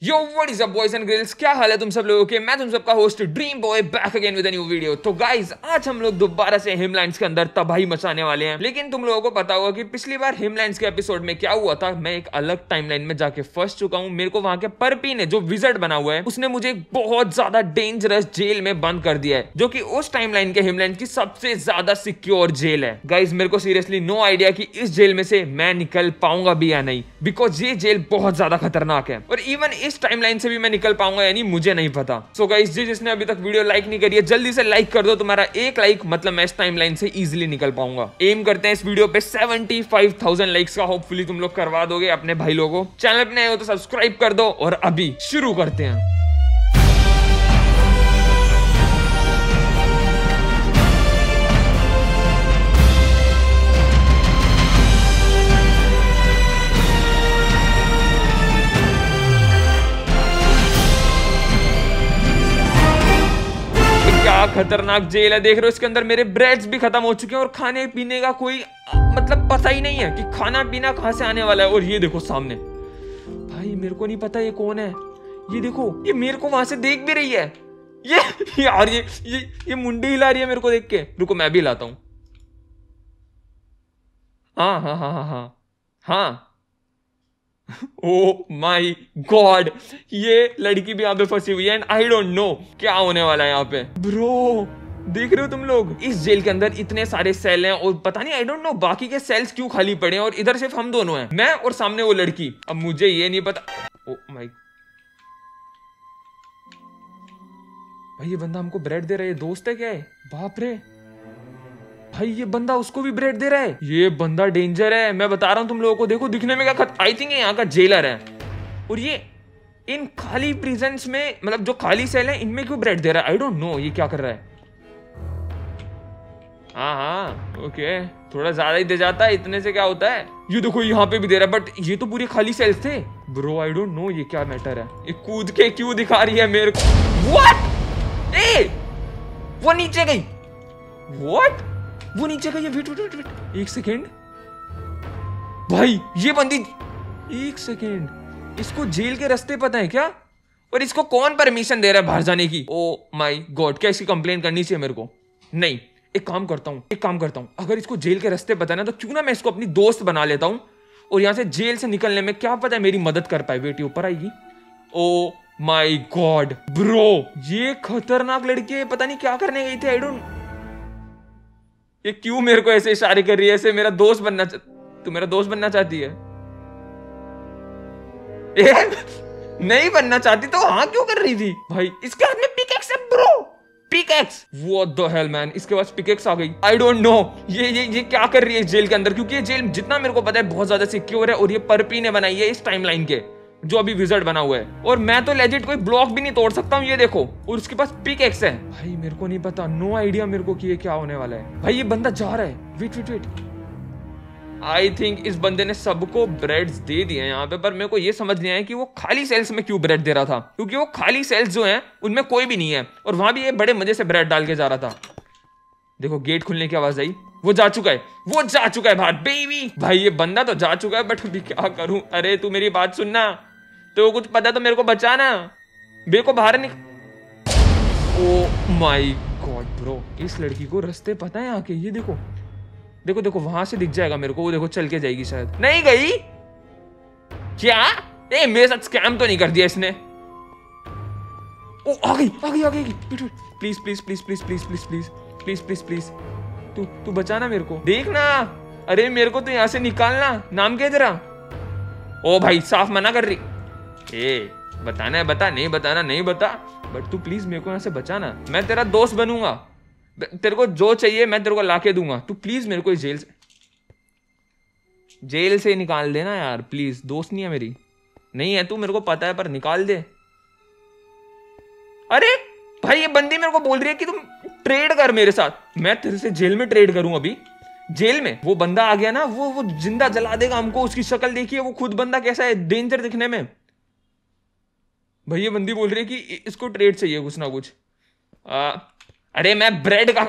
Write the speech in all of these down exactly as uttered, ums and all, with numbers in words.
Yo what is up boys and girls, क्या हाल है तुम सब लोगों के। मैं तुम सबका host dream boy back again with a new video. तो गाइज आज हम लोग दोबारा से हिमलैंड्स के अंदर तबाही मचाने वाले हैं। लेकिन तुम लोगों को पता होगा कि पिछली बार हिमलैंड्स के एपिसोड में क्या हुआ था। मैं एक अलग टाइमलाइन में जाके फंस चुका हूँ। मेरे को वहां के परपी ने, जो विजर्ड बना हुआ है, उसने मुझे एक बहुत ज्यादा डेंजरस जेल में बंद कर दिया है, जो कि उस टाइमलाइन के हिमलैंड की सबसे ज्यादा सिक्योर जेल है। गाइज मेरे को सीरियसली नो आइडिया कि इस जेल में से मैं निकल पाऊंगा भी या नहीं, बिकॉज ये जेल बहुत ज्यादा खतरनाक है। और इवन इस टाइमलाइन से भी मैं निकल पाऊंगा या नहीं मुझे नहीं पता। सो गाइस जी जिसने अभी तक वीडियो लाइक नहीं करी है जल्दी से लाइक कर दो। तुम्हारा एक लाइक मतलब मैं इस टाइमलाइन से इजीली निकल पाऊंगा। एम करते हैं इस वीडियो पे पचहत्तर हज़ार लाइक्स का। होपफुली तुम लोग करवा दोगे अपने भाई लोगों को। चैनल पे नए हो तो सब्सक्राइब कर दो और अभी शुरू करते हैं। खतरनाक जेल है, देख रहे हो। इसके अंदर मेरे ब्रेड्स भी खत्म हो चुके हैं और खाने पीने का कोई मतलब पता ही नहीं है कि खाना पीना कहां से आने वाला है। और ये देखो सामने, भाई मेरे को नहीं पता ये कौन है। ये देखो, ये मेरे को वहां से देख भी रही है। ये यार ये ये ये मुंडी हिला रही है मेरे को देख के। रुको मैं भी लाता हूं। हाँ हाँ हाँ हाँ हाँ हाँ ओ माई गॉड, ये लड़की भी यहाँ पे फंसी हुई है एंड आई डोंट नो क्या होने वाला है यहाँ पे। ब्रो देख रहे हो तुम लोग, इस जेल के अंदर इतने सारे सेल हैं और पता नहीं आई डोंट नो बाकी के सेल्स क्यों खाली पड़े हैं और इधर सिर्फ हम दोनों हैं, मैं और सामने वो लड़की। अब मुझे ये नहीं पता। ओ माई भाई, ये बंदा हमको ब्रेड दे रहा है, दोस्त है क्या है? बाप रे भाई, ये बंदा उसको भी ब्रेड दे रहा है। ये बंदा डेंजर है, मैं बता रहा हूँ तुम लोगों को। देखो दिखने में क्या खत आई थिंक यहाँ का जेलर है। और ये इन खाली प्रिजन्स में, मतलब जो खाली सेल है इनमें क्यों ब्रेड दे रहा है? आई डोंट नो ये क्या कर रहा है। हाँ हाँ ओके, थोड़ा ज्यादा ही दे जाता है, इतने से क्या होता है। ये देखो यहाँ पे भी दे रहा है, बट ये तो पूरी खाली सेल्स थे। ब्रो आई डोंट नो ये क्या मैटर है। ये कूद के क्यों दिखा रही है मेरे को? व्हाट? ए वो नीचे गई। व्हाट? वो नीचे गई है। वेट वेट वेट वेट एक सेकेंड भाई, ये बंदी एक सेकेंड, इसको जेल के रास्ते पता है क्या? और इसको कौन परमिशन दे रहा है बाहर जाने की? ओ माय गॉड, क्या इसकी कंप्लेन करनी चाहिए मेरे को? नहीं, एक काम करता हूँ एक काम करता हूँ अगर इसको जेल के रास्ते पता है ना, तो क्यों ना मैं इसको अपनी दोस्त बना लेता हूँ और यहाँ से जेल से निकलने में क्या पता है मेरी मदद कर पाए। बेटी ऊपर आएगी। ओ माय गॉड ब्रो, ये खतरनाक लड़की है, पता नहीं क्या करने गई थी। आई डोंट, ये क्यों मेरे को ऐसे इशारे कर रही है? ऐसे मेरा दोस्त बनना चा... तू मेरा दोस्त बनना चाहती है? ए, नहीं बनना चाहती तो हाँ क्यों कर रही थी? भाई इसके हाथ में पिकेक्स है bro, pickaxe. What the hell man, इसके पास पिकेक्स आ गई। आई डोंट नो ये ये ये क्या कर रही है जेल के अंदर, क्योंकि ये जेल जितना मेरे को पता है बहुत ज्यादा सिक्योर है और ये परपी ने बनाई है इस टाइमलाइन के, जो अभी विजर्ड बना हुआ है। और मैं तो लेजिट कोई ब्लॉक भी नहीं तोड़ सकता हूँ, ये देखो। और उसके पास पिकैक्स है। भाई मेरे को नहीं पता, नो आइडिया मेरे को कि ये क्या होने वाला है। भाई ये बंदा जा रहा है। Wait wait wait, I think इस बंदे ने सबको ब्रेड्स दे दिए यहाँ पे, पर मेरे को ये समझ नहीं आया कि वो खाली सेल्स में क्यों ब्रेड दे रहा था, क्योंकि वो खाली सेल्स जो हैं उनमें कोई भी नहीं है और वहां भी ये बड़े मजे से ब्रेड डाल के जा रहा था। देखो गेट खुलने की आवाज आई, वो जा चुका है, वो जा चुका है बाहर बेबी। भाई ये बंदा तो जा चुका है, बट अभी क्या करूं? अरे तू मेरी बात सुनना, तो कुछ पता तो मेरे को बचाना, मेरे को बाहर निक। ओ माय गॉड ब्रो, इस लड़की को रास्ते पता है आके। ये देखो देखो देखो, वहां से दिख जाएगा मेरे को। वो देखो चल के जाएगी शायद। नहीं गई क्या? ए मेरे साथ स्कैम तो नहीं कर दिया इसने? ओ आ गई आ गई आ गई। Please please please please please please please please please please तू तू बचाना मेरे को, देखना। अरे मेरे को तो यहाँ से निकालना। नाम क्या तेरा? ओ भाई साफ मना कर रही। ए बताना है बता, नहीं बताना नहीं बता, बट तू प्लीज मेरे को यहाँ से बचाना। मैं तेरा दोस्त बनूंगा, तेरे को जो चाहिए मैं तेरे को लाके दूंगा। तू प्लीज मेरे को इस जेल से जेल से निकाल देना यार प्लीज। दोस्त नहीं है मेरी, नहीं है तू, मेरे को पता है, पर निकाल दे। अरे भाई ये बंदी मेरे को बोल रही है कि तुम ट्रेड कर मेरे साथ। मैं तेरे से जेल में ट्रेड करूं? अभी जेल में वो बंदा आ गया ना, वो वो जिंदा जला देगा हमको। उसकी शक्ल देखिए, वो खुद बंदा कैसा है, डेंजर दिखने में। भाई ये बंदी बोल रही है कि इसको ट्रेड चाहिए कुछ ना कुछ। आ, अरे मैं ब्रेड का,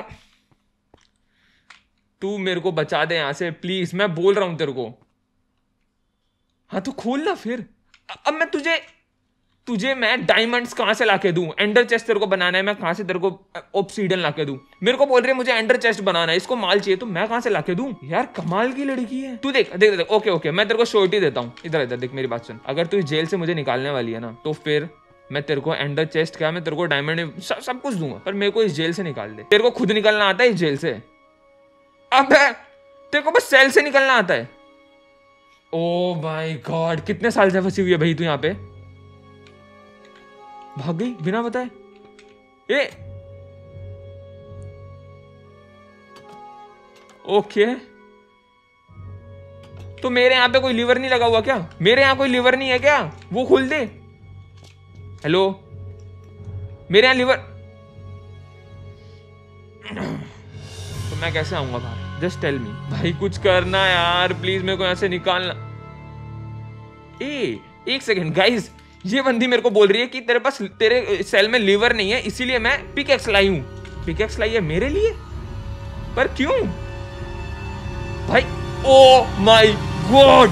तू मेरे को बचा दे यहां से प्लीज, मैं बोल रहा हूं तेरे को। हाँ तो खोल ना फिर। अब मैं तुझे तुझे मैं डायमंड्स कहां से लाके दूं? एंडर चेस्ट तेरे को बनाना है, मैं कहां से तेरे को ऑब्सीडियन लाके दूं? मेरे को बोल रही है मुझे एंडर चेस्ट बनाना है, इसको माल चाहिए, तो मैं कहां से लाके दूं? यार कमाल की लड़की है। तू देख देख देख ओके ओके मैं तेरे को श्योरिटी देता हूँ। इधर इधर देख मेरी बात सुन, अगर तू जेल से मुझे निकालने वाली है ना, तो फिर मैं तेरे को एंडर चेस्ट क्या, मैं तेरे को डायमंड सब, सब कुछ दूंगा, पर मेरे को इस जेल से निकाल दे। तेरे को खुद निकलना आता है इस जेल से? अबे तेरे को बस सेल से निकलना आता है? ओ माय गॉड, कितने साल से फंसी हुई है भाई तू यहाँ पे? भाग गई बिना बताए। ए ओके, तो मेरे यहाँ पे कोई लीवर नहीं लगा हुआ क्या? मेरे यहाँ कोई लीवर नहीं है क्या? वो खोल दे। हेलो, मेरे यहाँ लीवर तो मैं कैसे आऊंगा बाहर? जस्ट टेल मी भाई, कुछ करना यार प्लीज, मेरे को यहाँ से निकालना। ए एक सेकेंड गाइस, ये बंदी मेरे को बोल रही है कि तेरे पास तेरे सेल में लीवर नहीं है, इसीलिए मैं पिकैक्स लाई हूं। पिकैक्स लाई है मेरे लिए, पर क्यों भाई? Oh my god,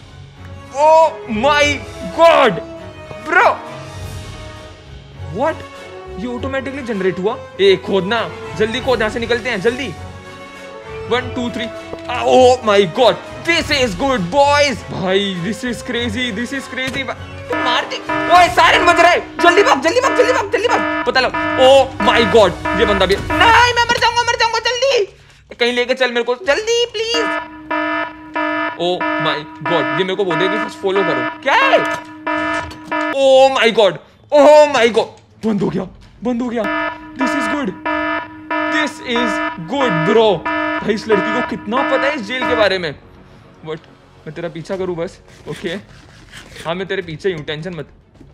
oh my god bro, what? ये ऑटोमेटिकली जनरेट हुआ? ए खोदना, जल्दी खोद, यहां से निकलते हैं जल्दी। One two three, oh my god, this is good boys. भाई this is crazy, this is crazy. मार दे, ओए सायरन बज रहा है, जल्दी भाग जल्दी भाग जल्दी भाग जल्दी भाग, पता लग। ओ माय गॉड, ये बंदा भी, नहीं मैं मर जाऊंगा मर जाऊंगा, जल्दी कहीं लेके चल मेरे को जल्दी प्लीज। ओ माय गॉड, ये मेरे को बोल दे कि फॉलो करो, क्या है? Oh my god, oh my god, बंद हो गया बंद हो गया। This is good, this is good bro. भाई इस लड़की को कितना पता है इस जेल के बारे में। बट मैं तेरा पीछा करूं बस? ओके हाँ मैं तेरे पीछे ही हूं, टेंशन मत।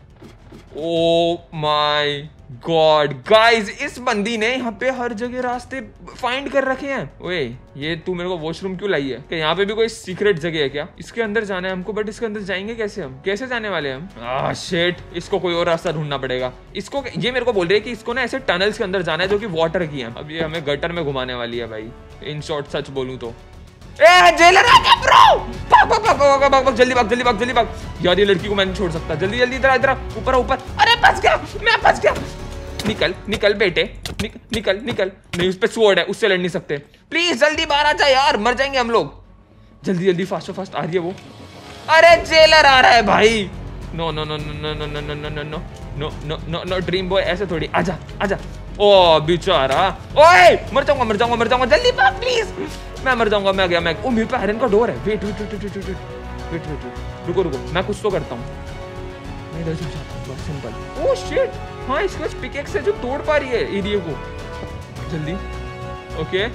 ओ माय गॉड गाइस, इस बंदी ने यहाँ पे हर जगह रास्ते फाइंड कर रखे हैं। ओए ये तू मेरे को वॉशरूम क्यों लाई है? कि यहाँ पे भी कोई सीक्रेट जगह है क्या? इसके अंदर जाना है हमको, बट इसके अंदर जाएंगे कैसे? हम कैसे जाने वाले हैं हम? आह शिट, इसको कोई और रास्ता ढूंढना पड़ेगा। इसको ये मेरे को बोल रही है कि इसको ना ऐसे टनल्स के अंदर जाना है जो कि वाटर की है। अब ये हमें गटर में घुमाने वाली है भाई, इन शॉर्ट सच बोलूं तो। ए जेलर आ गया ब्रो, भाग भाग भाग भाग भाग भाग जल्दी भाग जल्दी भाग जल्दी भाग। यार ये लड़की को मैं नहीं छोड़ सकता, जल्दी जल्दी इधर इधर ऊपर ऊपर। अरे फंस गया मैं, फंस गया। निकल निकल बेटे, निक, निकल निकल। नहीं उस पे स्वॉर्ड है, उससे लड़ नहीं सकते। प्लीज जल्दी बाहर आ जा यार, मर जाएंगे हम लोग। जल्दी जल्दी फास्ट फास्ट आ रही है वो। अरे जेलर आ रहा है भाई। No no no no no no no no no no no no no no dream boy ऐसे थोड़ी। आजा आजा। ओ बेचारा, ओए मर जाऊंगा मर जाऊंगा मर जाऊंगा, जल्दी भाग प्लीज। मैं मर जाऊंगा, मैं गया मैं। ओ मेरे पे आयरन का डोर है। Wait wait wait wait wait wait wait रुको रुको, मैं कुछ तो करता हूँ। मैं इधर से जाता हूँ, बस सिंपल। ओह शिट, हाँ इसके पास पिकैक्स है जो तोड़ पा रही है एरिया को। जल्दी ओके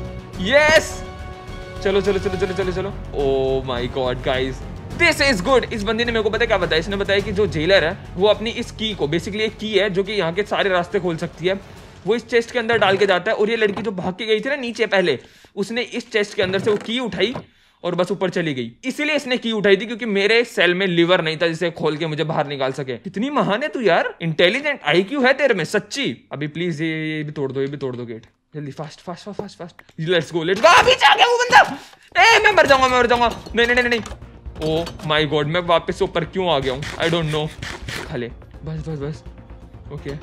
यस, चलो चलो चलो चलो चलो चलो। Oh my god guys, this is good. इस बंदी ने मेरे को पता क्या बताया? इसने बताया कि जो जेलर है वो अपनी इस की को, बेसिकली एक की है जो कि यहाँ के सारे रास्ते खोल सकती है, वो इस चेस्ट के अंदर डाल के जाता है। और ये लड़की जो भाग के गई थी ना नीचे पहले, उसने इस चेस्ट के अंदर से वो की उठाई और बस ऊपर चली गई। इसीलिए इसने की उठाई थी क्योंकि मेरे सेल में लिवर नहीं था जिसे खोल के मुझे बाहर निकाल सके। कितनी महान है तू यार, इंटेलिजेंट आईक्यू है तेरे में सच्ची। अभी प्लीज ये ये भी तोड़ दो, ये भी तोड़ दो गेट। जल्दी fast fast fast fast, let's go let's go. अभी आ गया वो बंदा। ए मैं मर जाऊंगा मैं मर जाऊंगा। नहीं नहीं नहीं नहीं। ओ माय गॉड, मैं वापस से ऊपर क्यों आ गया हूँ? I don't know. खाले बस बस बस ओके।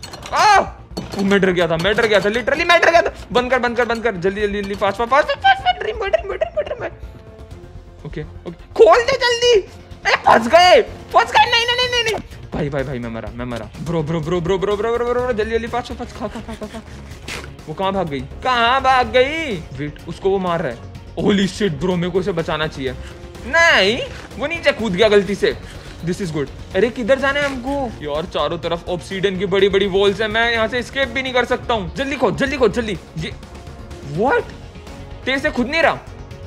आ मैं डर गया था, मैं डर गया था, लिटरली मैं डर गया था। बंद कर बंद कर बंद कर, जल्दी जल्दी जल्दी fast fast fast fast. Dream boy dream boy dream boy dream boy. Okay okay खोल दे जल्दी। ए फंस गए फंस गए। नहीं नहीं नहीं नहीं भाई भाई भाई मैं मरा मैं मरा। Bro bro bro bro bro bro bro bro जल्दी जल्दी फास्ट फास्ट खा खा खा खा। वो कहाँ भाग गई? कहाँ भाग गई? वेट, उसको वो मार रहा है। होली शिट ब्रो, मेरे को उसे बचाना चाहिए। नहीं वो नीचे कूद गया गलती से। This is good. अरे किधर जाना है हमको यार? चारों तरफ ऑब्सीडियन की बड़ी बड़ी वॉल्स है, मैं यहाँ से एस्केप भी नहीं कर सकता हूँ। जल्दी खोद जल्दी खोद जल्दी। ये व्हाट, तेरे से खुद नहीं रहा।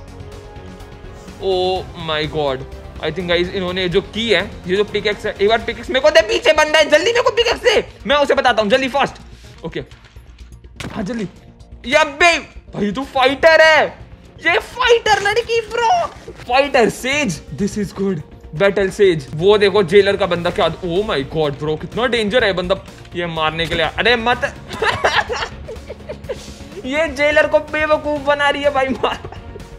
Oh my god, I think guys इन्होंने जो की है, ये जो पिकैक्स है, एक बार पिकैक्स मेरे को दे, पीछे बंदा है, जल्दी मेरे को पिकैक्स दे, मैं उसे बताता हूँ जल्दी फास्ट। ओके हाँ जल्दी। यब्बे भाई तू फाइटर है, ये फाइटर लड़की bro, fighter sage. This is good, battle sage. वो देखो जेलर का बंदा क्या, ओ माय गॉड ब्रो कितना डेंजर है बंदा ये मारने के लिए। अरे मत ये जेलर को बेवकूफ बना रही है भाई, मार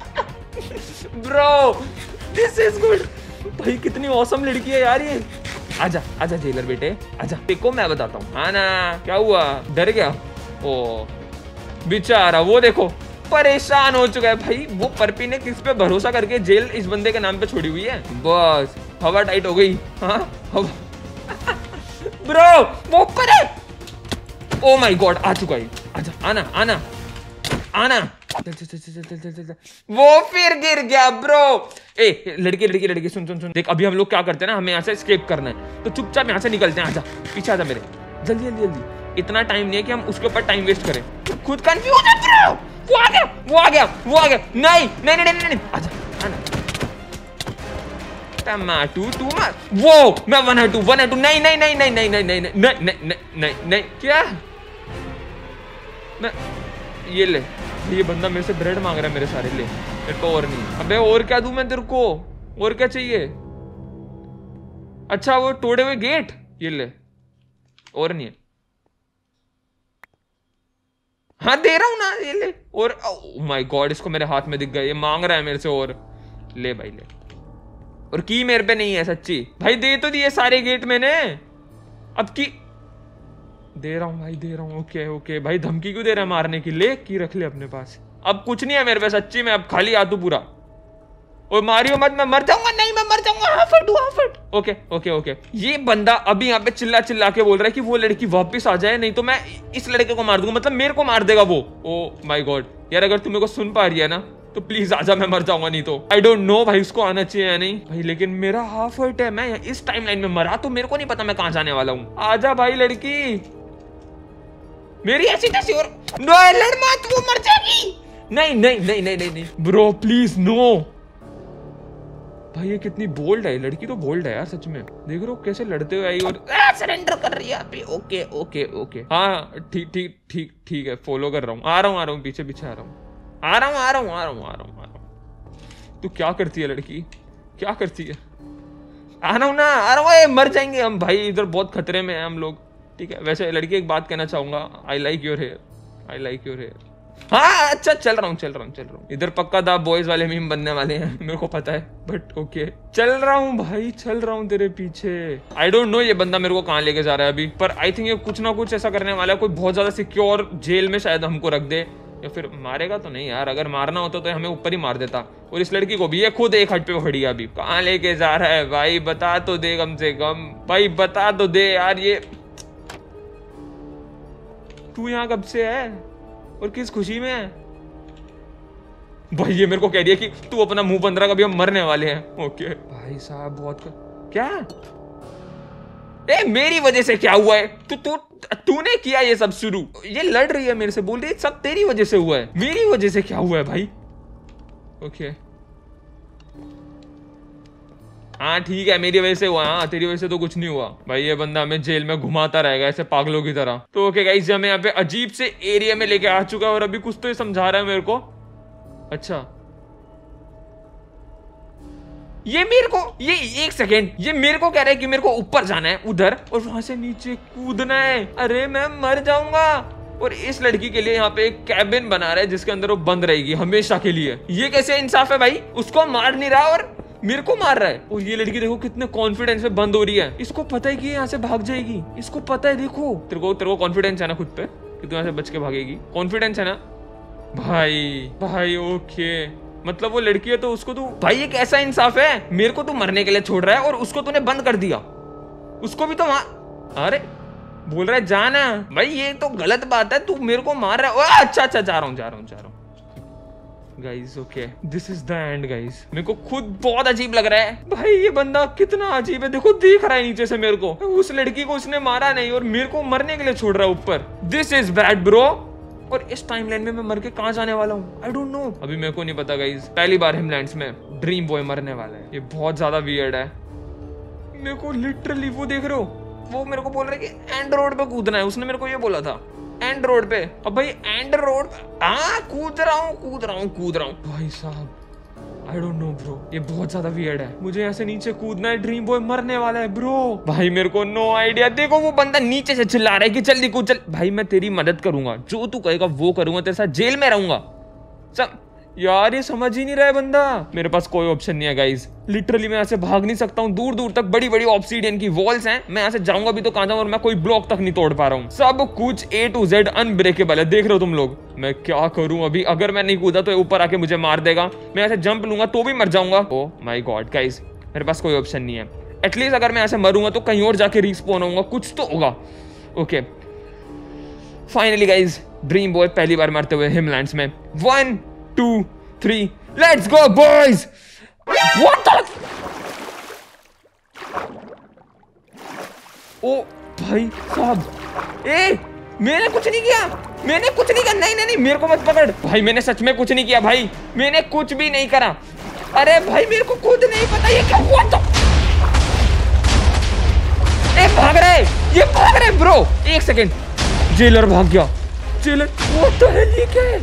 ब्रो। दिस इज गुड भाई, कितनी औसम लड़की है यार ये। आजा आजा जेलर बेटे आजा, देखो मैं बताता हूँ। हाँ ना, क्या हुआ, डर गया? ओ बेचारा, वो देखो परेशान हो चुका है भाई। वो परपी ने किस पे भरोसा करके जेल इस बंदे के नाम पे छोड़ी हुई है। बस हवा टाइट हो गई। हाँ हवा ब्रो वो ऊपर है। ओ माय गॉड, आ चुका है। आजा, आना आना आना। चल चल चल चल चल चल चल। वो फिर गिर गया ब्रो। ए लड़की लड़की लड़की सुन सुन सुन, देख अभी हम लोग क्या करते हैं ना, हमें यहाँ से एस्केप करना है, तो चुपचाप यहाँ से निकलते हैं। आजा पीछे आजा मेरे, जल्दी जल्दी जल्दी। इतना टाइम नहीं है कि हम उसके ऊपर टाइम वेस्ट करें। खुद कंफ्यूज है ब्रो। वो आ गया वो आ गया वो आ गया। नहीं नहीं नहीं नहीं नहीं, आजा आना। टमाटू टू मार। वो मैं वन है टू वन है टू। नहीं नहीं नहीं नहीं नहीं नहीं नहीं नहीं नहीं नहीं नहीं नहीं क्या मैं, ये ले, ये बंदा मेरे से ब्रेड मांग रहा है मेरे सारे, ले मेरे को और नहीं। अबे और क्या दूं मैं तेरे को, और क्या चाहिए? अच्छा वो तोड़े हुए गेट, ये ले, और नहीं है। हाँ दे रहा हूं ना, ये ले। और ओह माय गॉड, इसको मेरे हाथ में दिख गया, ये मांग रहा है मेरे से और। ले भाई ले। और की मेरे पे नहीं है सच्ची भाई, दे तो दिए सारे गेट मैंने, अब की दे रहा हूं भाई, दे रहा हूं। ओके ओके भाई, धमकी क्यों दे रहा है मारने की? ले की रख ले अपने पास, अब कुछ नहीं है मेरे पे सच्ची में, अब खाली आ तू पूरा। और मारियो मत, मैं मर जाऊंगा। नहीं मैं मर जाऊंगा, half it half it. Okay okay okay. ये बंदा अभी यहाँ पे चिल्ला चिल्ला के बोल रहा है कि वो लड़की वापस आ जाए, नहीं तो मैं इस लड़के को मार दूंगा, मतलब मेरे को मार देगा वो। ओ माय गॉड यार, अगर तुम्हें को सुन पा रही है ना तो प्लीज आजा, मैं मर जाऊंगा नहीं तो। आई डोंट नो भाई उसको आना चाहिए या नहीं भाई, लेकिन मेरा हाफ हर्ट है, मैं इस टाइमलाइन में मरा तो मेरे को नहीं पता मैं कहां जाने वाला हूँ। आजा भाई लड़की, मेरी ऐसी तैसी और नो लड़ मत, वो मर जाएगी। नहीं नहीं नहीं नहीं नहीं नहीं ब्रो प्लीज नो। भाई ये कितनी बोल्ड है, लड़की तो बोल्ड है यार सच में। देख रहे हो कैसे लड़ते हुए आई और सरेंडर कर रही है अभी। ओके ओके ओके हाँ ठीक ठीक ठीक ठीक है, फॉलो कर रहा हूँ, आ रहा हूँ आ रहा हूँ, पीछे पीछे आ रहा हूँ आ रहा हूँ आ रहा हूँ आ रहा हूँ आ रहा हूँ आ रहा हूँ। तू क्या करती है लड़की, क्या करती है? आ रहा हूँ ना, आ रहा हूँ। मर जाएंगे हम भाई, इधर बहुत खतरे में हैं हम लोग। ठीक है, वैसे लड़की एक बात कहना चाहूंगा, I like your hair, I like your hair. हाँ अच्छा चल रहा हूँ चल रहा हूँ चल रहा हूँ। इधर पक्का दा बॉयज वाले मीम बनने वाले हैं मेरे को पता है, बट ओके चल रहा हूँ भाई, चल रहा हूँ तेरे पीछे। आई डोंट नो ये बंदा मेरे को कहाँ लेके जा रहा है अभी, पर आई थिंक ये कुछ ना कुछ ऐसा करने वाला है, कोई बहुत ज्यादा सिक्योर जेल में शायद हमको रख दे, या फिर मारेगा तो नहीं यार, अगर मारना होता तो हमें ऊपर ही मार देता। और इस लड़की को भी, ये खुद एक हट पे खड़ी है अभी। कहाँ लेके जा रहा है भाई, बता तो दे कम से कम भाई, बता तो दे यार। ये तू यहाँ कब से है और किस खुशी में है भाई? ये मेरे को कह रही है कि तू अपना मुंह बंद रख, कभी हम मरने वाले हैं। ओके भाई साहब बहुत कर... क्या ए मेरी वजह से क्या हुआ है? तू तू तूने किया ये सब शुरू, ये लड़ रही है मेरे से, बोल रही है सब तेरी वजह से हुआ है। मेरी वजह से क्या हुआ है भाई? ओके हाँ ठीक है, मेरी वजह से हुआ, हाँ तेरी वजह से तो कुछ नहीं हुआ भाई। ये बंदा हमें जेल में घुमाता रहेगा ऐसे पागलों की तरह। तो ओके गाइस, हमें यहाँ पे अजीब से एरिया में लेके आ चुका है और अभी कुछ तो ये समझा रहा है मेरे को। अच्छा ये मेरे को, ये एक सेकेंड, ये मेरे को कह रहा है कि मेरे को ऊपर जाना है उधर और वहां से नीचे कूदना है। अरे मैं मर जाऊंगा। और इस लड़की के लिए यहाँ पे एक कैबिन बना रहा है जिसके अंदर वो बंद रहेगी हमेशा के लिए। ये कैसे इंसाफ है भाई? उसको मार नहीं रहा और मेरे को मार रहा है। और ये लड़की देखो कितने कॉन्फिडेंस में बंद हो रही है, इसको पता है कि यहाँ से भाग जाएगी, इसको पता है। देखो तेरे को तेरे को कॉन्फिडेंस है ना खुद पे कि तू यहाँ से बच के भागेगी? कॉन्फिडेंस है ना भाई? भाई ओके, मतलब वो लड़की है तो उसको तू, भाई ये कैसा इंसाफ है? मेरे को तू मरने के लिए छोड़ रहा है और उसको तूने बंद कर दिया, उसको भी तो वहां, अरे बोल रहा है जाना। भाई ये तो गलत बात है, तू मेरे को मार रहा है। अच्छा अच्छा जा रहा हूँ जा रहा हूँ जा रहा हूँ guys. Okay this is the end guys. मेरे को खुद बहुत अजीब लग रहा है भाई, ये बंदा कितना अजीब है। देखो देख रहा है नीचे से मेरे को, उस लड़की को उसने मारा नहीं और मेरे को मरने के लिए छोड़ रहा है ऊपर। This is bad bro. और इस टाइमलाइन में मैं मर के कहां जाने वाला हूँ? आई डोंट नो, अभी मेरे को नहीं पता गाइस। पहली बार हिमलैंड्स में ड्रीम बॉय मरने वाला है, ये बहुत ज्यादा वियर्ड है। मेरे को लिटरली वो देख रहे हो, वो मेरे को बोल रहा है कि एंड रोड पे कूदना है, उसने मेरे को ये बोला था एंड रोड पे। अब भाई एंड रोड, हाँ कूद रहा हूँ कूद रहा हूँ कूद रहा हूँ भाई साहब। आई डोंट नो ब्रो, ये बहुत ज्यादा वियर्ड है। मुझे यहाँ से नीचे कूदना है, ड्रीम बॉय मरने वाला है ब्रो। भाई मेरे को नो आइडिया। देखो वो बंदा नीचे से चिल्ला रहा है कि जल्दी कूद चल। भाई मैं तेरी मदद करूंगा, जो तू कहेगा वो करूंगा, तेरे साथ जेल में रहूंगा सब। यार ये समझ ही नहीं रहा है बंदा। मेरे पास कोई ऑप्शन नहीं है गाइस, लिटरली मैं यहाँ से भाग नहीं सकता हूँ। दूर दूर तक बड़ी बड़ी ऑब्सीडियन की वॉल्स हैं, मैं यहाँ से जाऊंगा भी तो कहाँ जाऊँ, और मैं कोई ब्लॉक तक नहीं तोड़ पा रहा हूँ। सब कुछ ए टू जेड अनब्रेकेबल है, देख रहे हो तुम लोग। मैं क्या करूँ अभी, अगर मैं नहीं कूदा तो ऊपर आके मुझे मार देगा, मैं यहाँ से जंप लूंगा तो भी मर जाऊंगा। ओ माई गॉड गाइस, मेरे पास कोई ऑप्शन नहीं है। एटलीस्ट अगर मैं यहाँ से मरूंगा तो कहीं और जाके रिस्पॉन होऊंगा, कुछ तो होगा। Okay finally guys, dream boy पहली बार मरते हुए हिमलैंड्स में। One two three, let's go boys. What the, ओ भाई साहब, ए मैंने कुछ नहीं किया, मैंने कुछ नहीं किया। नहीं नहीं नहीं, मेरे को मत पकड़ भाई, मैंने सच में कुछ नहीं किया भाई, मैंने कुछ भी नहीं करा। अरे भाई मेरे को खुद नहीं पता ये क्या हुआ। तो ए भाग रहे, ये भाग रहे ब्रो। एक सेकेंड, जेलर भाग गया। जेलर, व्हाट द हेल, ये क्या है?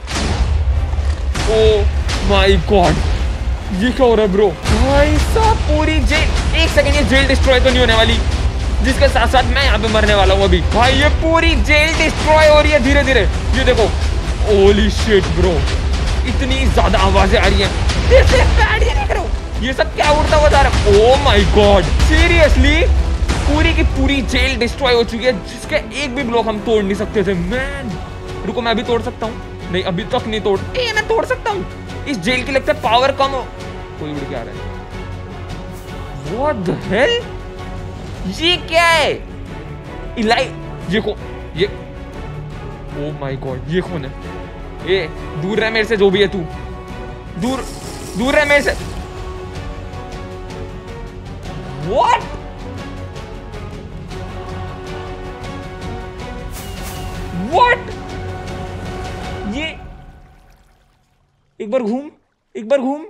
ओ माय गॉड, ये क्या हो रहा है ब्रो? भाई साहब पूरी जेल, एक सेकेंड, ये जेल डिस्ट्रॉय तो नहीं होने वाली जिसके साथ साथ मैं यहाँ पे मरने वाला हूँ अभी? भाई ये पूरी जेल डिस्ट्रॉय हो रही है धीरे धीरे, ये देखो। होली शिट ब्रो, इतनी ज्यादा आवाजें आ रही हैं। ये देख रहे हो, ये सब क्या उड़ता हुआ जा रहा है? ओ माय गॉड, सीरियसली पूरी की पूरी जेल डिस्ट्रॉय हो चुकी है, जिसके एक भी ब्लॉक हम तोड़ नहीं सकते थे। मैन रुको, मैं अभी तोड़ सकता हूँ? नहीं अभी तक नहीं तोड़, ए मैं तोड़ सकता हूँ। इस जेल की लगता है पावर कम हो। कोई उड़ के आ रहा है, व्हाट द हेल, ये क्या है? इलाई, ये को, ये, ओ माय गॉड, ये कौन है? ये दूर रह मेरे से, जो भी है तू, दूर दूर रह मेरे से। व्हाट, व्हाट, ये एक बार घूम, एक बार घूम।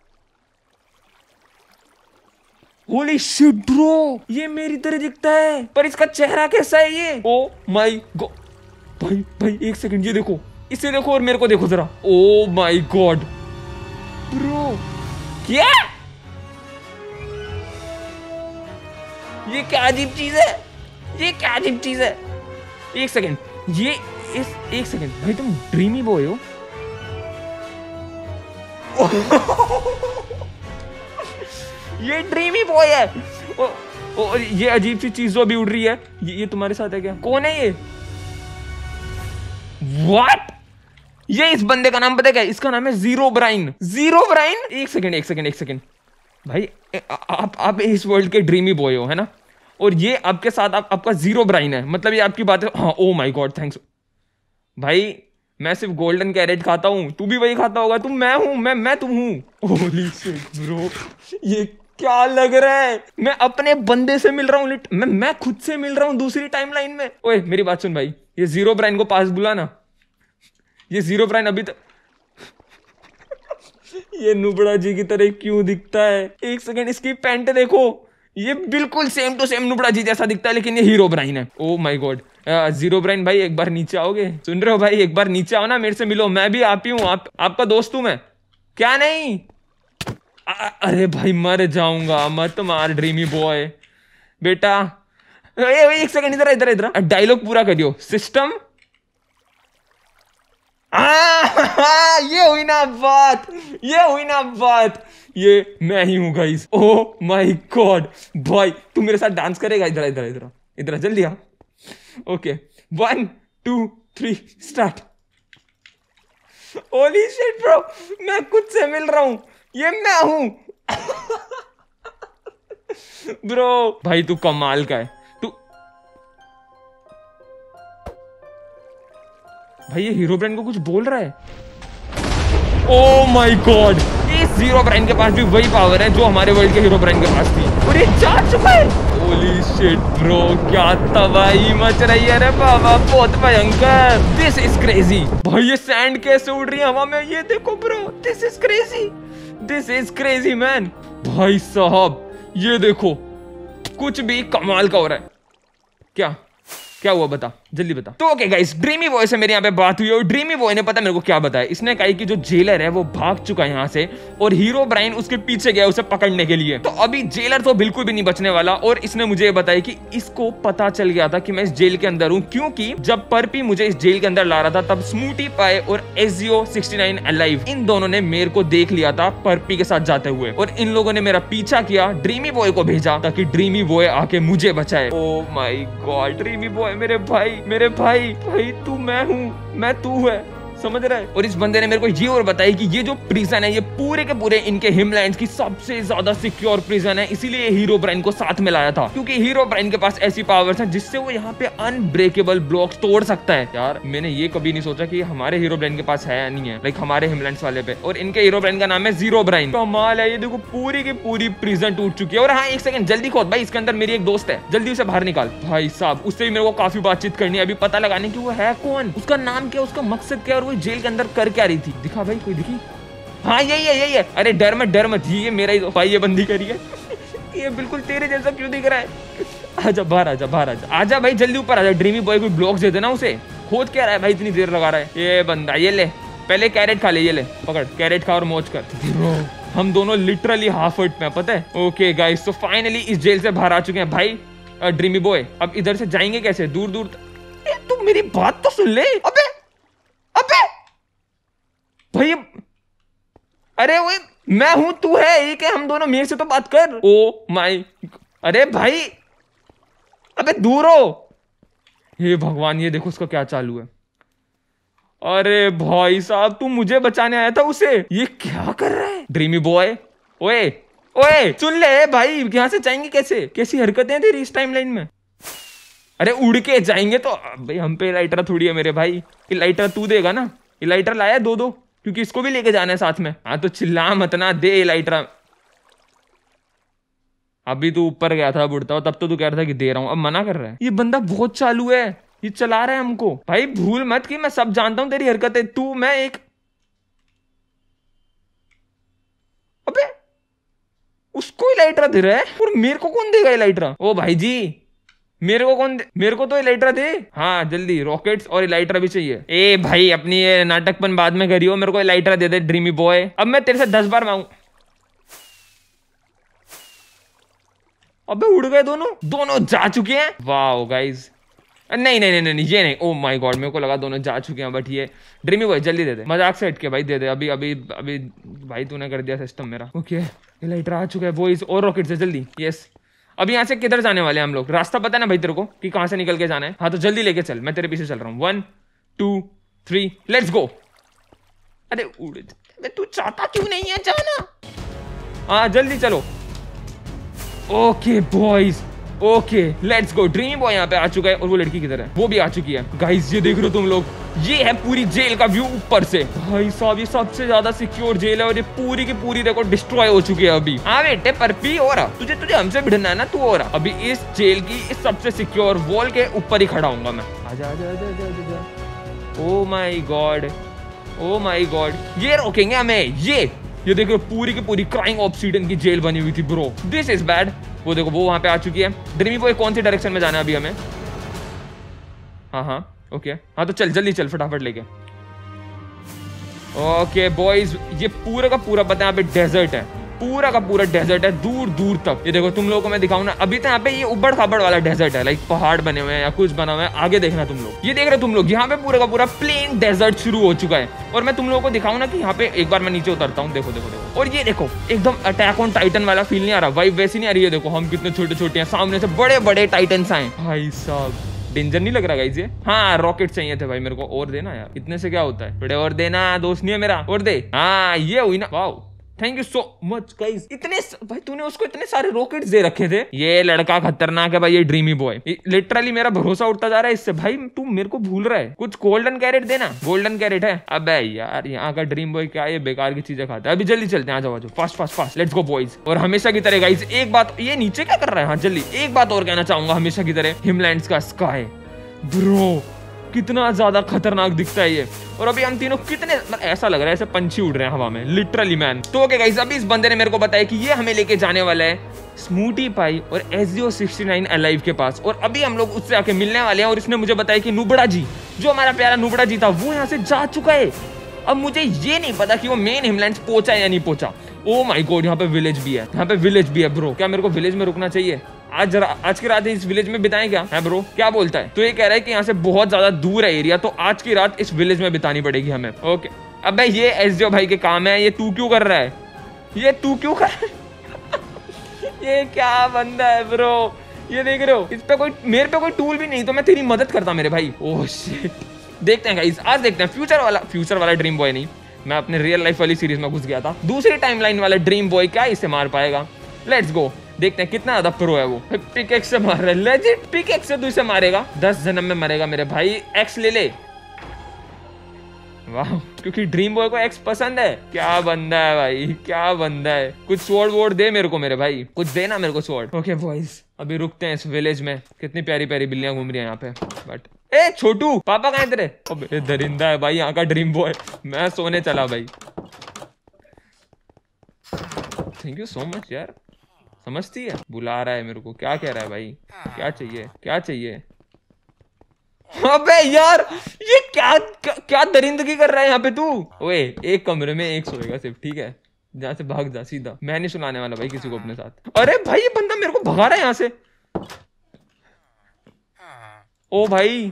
होली शिट ब्रो, ये मेरी तरह दिखता है, पर इसका चेहरा कैसा है ये? ओ माय गॉड, भाई भाई एक सेकंड, ये देखो, इसे देखो और मेरे को देखो जरा। ओ माय गॉड ब्रो, क्या ये क्या अजीब चीज है, ये क्या अजीब चीज है? एक सेकंड, ये इस एक सेकंड भाई, तुम ड्रीमी बॉय हो? ये ड्रीमी बॉय है। ओ, ओ, ये अजीब सी चीज जो अभी उड़ रही है, ये, ये तुम्हारे साथ है क्या? कौन है ये? व्हाट, ये इस बंदे का नाम पता है क्या? इसका नाम है जीरो ब्राइन। जीरो ब्राइन, एक सेकंड एक सेकंड एक सेकंड भाई, आ, आप आप इस वर्ल्ड के ड्रीमी बॉय हो है ना, और ये आपके साथ आप, आपका जीरो ब्राइन है, मतलब ये आपकी बात है। हाँ, ओ माय गॉड थैंक्स भाई, मैं सिर्फ गोल्डन कैरेट खाता हूँ, तू भी वही खाता होगा। तुम मैं हूँ, मैं मैं तुम हूँ। होली शिट ब्रो, ये क्या लग रहा है? मैं अपने बंदे से मिल रहा हूँ, मैं मैं खुद से मिल रहा हूँ दूसरी टाइमलाइन में। ओए मेरी बात सुन भाई, ये जीरो ब्राइन को पास बुला ना। ये जीरो ब्राइन अभी तक ये नुबड़ा जी की तरह क्यों दिखता है? एक सेकंड, इसकी पैंट देखो, ये बिल्कुल सेम टू सेम नुबड़ा जी जैसा दिखता है, लेकिन ये हीरो ब्राइन है। Oh my god, Zerobrine भाई एक बार नीचे आओगे? सुन रहे हो भाई, एक बार नीचे आओ ना, मेरे से मिलो, मैं भी आप ही हूँ, आप आपका दोस्त हूँ मैं। क्या नहीं? आ, अरे भाई मर जाऊंगा, मत मार ड्रीमी बॉय बेटा। ए, ए, एक सेकंड, इधर इधर इधर, डायलॉग पूरा करियो। सिस्टम, आ, ये हुई ना बात, ये हुई ना बात, ये मैं ही हूँ गाइस। ओ माय गॉड भाई, तू मेरे साथ डांस करेगा? इधर इधर इधर इधर, जल्दी आ। Okay, one two three start. Holy shit bro, मैं खुद से मिल रहा हूँ, ये मैं हूँ। ब्रो भाई तू कमाल का है तू। भाई ये हीरो ब्राइन को कुछ बोल रहा है। ओ माय गॉड, इस जीरो ब्राइन के पास भी वही पावर है जो हमारे वर्ल्ड के हीरो ब्राइन के पास थी, और ये जा चुका है। होली शिट ब्रो, क्या तबाही मच रही है रे बाबा, बहुत भयंकर। दिस इज क्रेजी भाई, ये सैंड कैसे उड़ रही है हवा में, ये देखो bro, this is crazy, this is crazy man. भाई साहब ये देखो, कुछ भी कमाल का हो रहा है। क्या क्या हुआ बता, जल्दी बता। तो ओके गाइस, ड्रीमी बॉय से मेरे यहाँ पे बात हुई और ड्रीमी बॉय ने पता मेरे को क्या बताया। इसने कहा कि जो जेलर है वो भाग चुका है यहाँ से और हीरो ब्राइन उसके पीछे गया उसे पकड़ने के लिए। तो अभी जेलर तो बिल्कुल भी नहीं बचने वाला। और इसने मुझे ये बताया कि इसको पता चल गया था कि मैं इस जेल के अंदर हूँ, क्योंकि जब पर्पी मुझे इस जेल के अंदर ला रहा था तब स्मूटी पाए और एजियो सिक्सटी नाइन अलाइव इन दोनों ने मेरे को देख लिया था पर्पी के साथ जाते हुए, और इन लोगों ने मेरा पीछा किया। ड्रीमी बॉय को भेजा ताकि ड्रीमी बॉय आके मुझे बचाए। Oh my god, dreamy boy मेरे भाई, मेरे भाई, भाई तू मैं हूँ, मैं तू है, समझ रहा है। और इस बंदे ने मेरे को ये और बताया कि ये जो प्रिजन है ये पूरे के पूरे इनके हिमलैंड्स की सबसे ज्यादा सिक्योर प्रिजन है, इसीलिए हीरो ब्राइन को साथ में लाया था, क्योंकि हीरो ब्राइन के पास ऐसी पावर्स हैं जिससे वो यहाँ पे अनब्रेकेबल ब्लॉक्स तोड़ सकता है। यार मैंने ये कभी नहीं सोचा कि हमारे हीरो ब्राइन के पास है या नहीं है, लाइक हमारे हिमलैंड्स वाले पे। और इनके हीरो ब्राइन का नाम है जीरो ब्राइन। कमाल है, ये देखो पूरी की पूरी प्रिजन टूट चुकी है। और हाँ एक सेकंड जल्दी खोद भाई, इसके अंदर मेरी एक दोस्त है, जल्दी उसे बाहर निकाल। भाई साहब उससे भी मेरे को काफी बातचीत करनी है, अभी पता लगाने की वो है कौन, उसका नाम क्या, उसका मकसद क्या, और वो जेल के अंदर क्या रही थी। दिखा भाई, कोई दिखी? हाँ यही है, यही है। अरे डर मत, डर मत, ये मेरा ही भाई, ये बंदी करी है। ये बिल्कुल तेरे जैसा क्यों दिख रहा है? आजा बाहर, आजा बाहर, आजा आजा भाई जल्दी ऊपर आजा। ड्रीमी बॉय कोई ब्लॉक्स दे देना उसे। खोद क्या रहा है भाई, इतनी देर लगा रहा है ये बंदा। ये ले पहले कैरेट खा ले, ये ले पकड़ कैरेट खा और मौज कर। हम दोनों लिटरली हाफ हर्ट में, पता है। ओके गाइस, तो फाइनली इस जेल से बाहर आ चुके हैं भाई ड्रीमी बॉय। अब इधर से जाएंगे कैसे? दूर दूर। तू मेरी बात तो सुन ले। अबे अबे भाई, अरे वो मैं हूं तू है, एक है, हम दोनों, मेरे से तो बात कर। ओ माय, अरे भाई अबे दूर हो। हे भगवान, ये देखो उसका क्या चालू है। अरे भाई साहब तू मुझे बचाने आया था उसे, ये क्या कर रहा है ड्रीमी बॉय? ओए ओए सुन ले भाई, यहां से जाएंगे कैसे? कैसी हरकतें हैं तेरी इस टाइमलाइन में? अरे उड़ के जाएंगे तो भाई, हम पे लाइटर थोड़ी है मेरे भाई। ये लाइटर तू देगा ना, ये लाइटर लाया दो दो, क्योंकि इसको भी लेके जाना है साथ में। हाँ तो चिल्ला मत ना, दे लाइटर। अभी तू ऊपर गया था बुढ़ता, तब तो तू कह रहा था कि दे रहा हूं, अब मना कर रहा है। ये बंदा बहुत चालू है, ये चला रहा है हमको। भाई भूल मत कि मैं सब जानता हूं तेरी हरकतें, तू मैं एक। अबे उसको ही लाइटर दे रहा है और मेरे को कौन देगा ये लाइटर? ओ भाई जी मेरे को कौन दे? मेरे को तो इलाइट्रा दे। हाँ जल्दी, रॉकेट्स और इलाइट्रा भी चाहिए। ए भाई अपनी ये नाटकपन बाद में करियो, मेरे को इलाइट्रा दे दे ड्रीमी बॉय। अब मैं तेरे से दस बार मांगू। अबे उड़ गए दोनों, दोनों जा चुके हैं। वाओ गाइज, नहीं नहीं नहीं नहीं ये नहीं। ओ माय गॉड, मेरे को लगा दोनों जा चुके हैं, बट ये ड्रीमी बॉय जल्दी दे दे, मजाक से हट के भाई दे दे। अभी अभी अभी भाई तूने कर दिया सिस्टम मेरा। ओके इलाइट्रा आ चुका है बॉयज, और रॉकेट से जल्दी। यस, अब यहाँ से किधर जाने वाले हैं हम लोग? रास्ता पता है ना भाई तेरे को कि कहाँ से निकल के जाना है? हाँ तो जल्दी लेके चल, मैं तेरे पीछे चल रहा हूँ। One two three let's go. अरे उड़, तू चाहता क्यों नहीं है जाना? हाँ जल्दी चलो। Okay boys, okay let's go. Dreamy boy यहाँ पे आ चुका है और वो लड़की किधर है? वो भी आ चुकी है। गाइस ये देख रहे हो तुम लोग, ये है पूरी जेल का व्यू ऊपर से। भाई साहब ये सबसे ज्यादा सिक्योर जेल है और ये पूरी की पूरी देखो डिस्ट्रॉय हो चुकी है अभी। हाँ बेटे पर्पी, हो रहा तुझे तुझे हमसे भिड़ना है ना, तू हो रहा। अभी इस जेल की इस सबसे सिक्योर वॉल के ऊपर ही खड़ा हूंगा मैं। आजा आजा आजा आजा आजा। Oh my god, oh my god, ये रोकेंगे हमें। ये ये देखो पूरी की पूरी क्राइंग ऑब्सीडियन की जेल बनी हुई थी ब्रो, दिस इज बैड। वो देखो वो वहां पे आ चुकी है। ड्रीमी बॉय कौन सी डायरेक्शन में जाना है अभी हमें? हाँ हाँ ओके, हाँ तो चल जल्दी चल फटाफट लेके। ओके बॉयज, ये पूरा का पूरा पता है यहाँ पे डेजर्ट है, पूरा का पूरा डेजर्ट है दूर दूर तक। ये देखो तुम लोगों को मैं दिखाऊं ना, अभी तो यहाँ पे ये उबड़ खाबड़ वाला डेजर्ट है, लाइक पहाड़ बने हुए हैं या कुछ बना हुआ है। आगे देखना तुम लोग, ये देख रहे हो तुम लोग, यहाँ पे पूरा का पूरा प्लेन डेजर्ट शुरू हो चुका है। और मैं तुम लोगों को दिखाऊं ना कि यहाँ पे एक बार मैं नीचे उतरता हूँ, देखो देखो देखो। और ये देखो एकदम अटैक ऑन टाइटन वाला फील नहीं आ रहा, वाइब वैसी नहीं आ रही है। देखो हम कितने छोटे छोटे हैं, सामने से बड़े बड़े टाइटन्स आए। भाई साहब डेंजर नहीं लग रहा गाइस ये? हाँ रॉकेट चाहिए थे भाई मेरे को, और देना यार, इतने से क्या होता है, बड़े और देना, दोस्त नहीं है मेरा, और दे। हाँ ये हुई ना, wow thank you so much guys. इतने भाई तूने उसको इतने सारे रॉकेट्स दे रखे थे। ये लड़का खतरनाक है भाई, ये ड्रीमी बॉय, लिटरली मेरा भरोसा उठता जा रहा है इससे। भाई तू मेरे को भूल रहा है, कुछ गोल्डन कैरेट देना। गोल्डन कैरेट है? अबे यार यहाँ का ड्रीम बॉय क्या ये बेकार की चीजें खाता है। अभी जल्दी चलते हैं, आ जाओ आ जाओ, fast fast fast let's go boys. और हमेशा की तरह गाइस एक बात, ये नीचे क्या कर रहा है? हाँ जल्दी एक बात और कहना चाहूंगा, हमेशा की तरह हिमलैंड्स का स्काई ब्रो कितना ज्यादा खतरनाक दिखता है ये। और अभी हम तीनों कितने, ऐसा लग रहा है ऐसे पंछी उड़ रहे हैं हवा में, लिटरली मैन। तो ओके गाइस, अभी इस बंदे ने मेरे को बताया कि ये हमें लेके जाने वाला है स्मूटी पाई और एसजीओ सिक्सटी नाइन अलाइव के पास, और अभी हम लोग उससे आके मिलने वाले हैं। और इसने मुझे बताया कि नुबड़ा जी, जो हमारा प्यारा नुबड़ा जी था, वो यहाँ से जा चुका है। अब मुझे ये नहीं पता कि वो मेन हिमलैंड्स पहुंचा या नहीं पहुंचा। ओ माय गॉड, यहाँ पे विलेज भी है, यहाँ पे विलेज भी है ब्रो। क्या मेरे को विलेज में रुकना चाहिए? आज आज की रात इस विलेज में बिताएं क्या है ब्रो? क्या बोलता है? तो ये कह रहा है कि यहाँ से बहुत ज्यादा दूर है एरिया, तो आज की रात इस विलेज में बितानी पड़ेगी हमें। ओके, अब ये एसजीओ भाई के काम है। ये तू क्यों कर रहा है? ये तू क्यों कर ये क्या बंदा है ब्रो? ये देख रहे हो, इस पे कोई, मेरे पे कोई टूल भी नहीं, तो मैं तेरी मदद करता मेरे भाई। ओह शिट, देखते हैं गाइस, आज देखते हैं फ्यूचर वाला फ्यूचर वाला ड्रीम बॉय नहीं, मैं अपने रियल लाइफ वाली सीरीज में घुस गया था। दूसरी टाइमलाइन वाला ड्रीम बॉय क्या इसे मार पाएगा? लेट्स गो, देखते हैं कितना ज्यादा प्रो है वो। पिकैक्स से मार रहा है, लेजिट पिकैक्स से तू इसे मारेगा? दस जन्म में मरेगा मेरे भाई। एक्स ले ले। वाह, क्योंकि ड्रीम बॉय को एक्स पसंद है। क्या बंदा है भाई, क्या बंदा है। कुछ स्वॉर्ड वोर्ड दे मेरे को मेरे भाई, कुछ देना मेरे को स्वॉर्ड। ओके बॉयज, अभी रुकते हैं इस विलेज में। कितनी प्यारी प्यारी बिल्लियां घूम रही हैं यहाँ पे। बट ए छोटू, पापा कहाँ है तेरे? अबे दरिंदा है भाई यहाँ का ड्रीम बॉय। मैं सोने चला भाई। थैंक यू सो मच यार, समझती है, बुला रहा है मेरे को। क्या कह रहा है भाई? क्या चाहिए, क्या चाहिए? अबे यार, ये क्या क्या, क्या दरिंदगी कर रहा है यहाँ पे तू? ओए, एक कमरे में एक सोएगा सिर्फ, ठीक है? जहाँ से भाग जा सीधा। मैं नहीं सुनाने वाला भाई किसी को अपने साथ। अरे भाई, ये बंदा मेरे को भगा रहा है यहाँ से। ओ भाई,